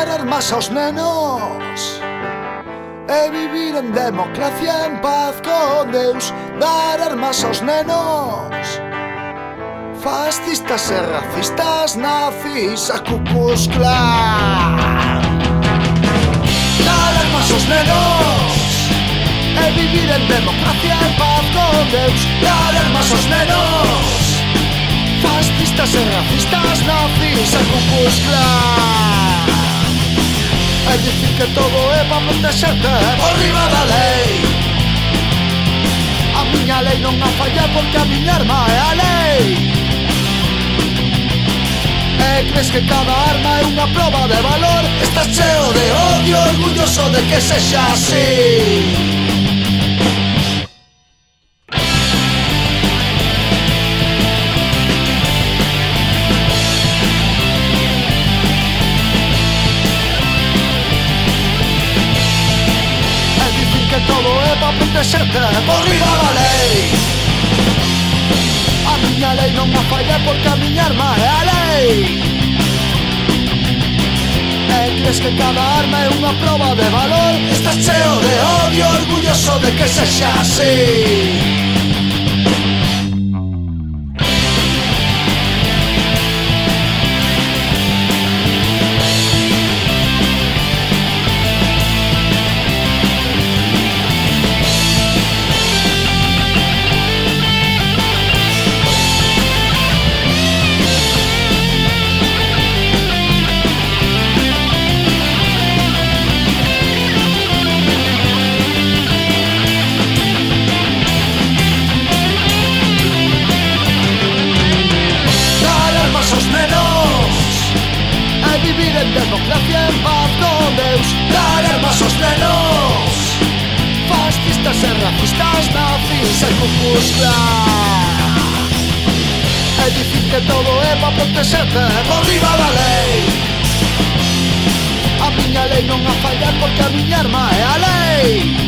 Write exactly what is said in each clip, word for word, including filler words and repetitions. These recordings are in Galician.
dar armas aos nenos e vivir en democracia, en paz con Deus. Dar armas aos nenos, fascistas e racistas, nazis, a Ku Klux Klan. Dar armas aos nenos e vivir en democracia, en paz con Deus. Dar armas aos nenos, fascistas e racistas, nazis, a Ku Klux Klan. É dicir que todo é para protexerte por riba da lei. A miña lei non a falla porque a miña arma é a lei. E crees que cada arma é unha proba de valor? Estás cheo de odio, orgulloso de que sexa así. Que todo é para protexerte por riba da lei. A miña lei non a falla porque a miña arma é a lei. E crees que cada arma é unha proba de valor? Estás cheo de odio, orgulloso de que sexa así. Vivir en democracia, en paz con Deus. Dar armas aos nenos, fascistas e racistas, nazis, a Ku Klux Klan. É dicir que todo é para protexerte por riba da lei. A miña lei non a falla porque a miña arma é a lei.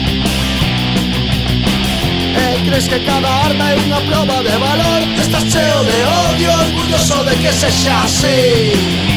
E crees que cada arma é unha proba de valor? Estás cheo de odio, orgulloso de que sexa así.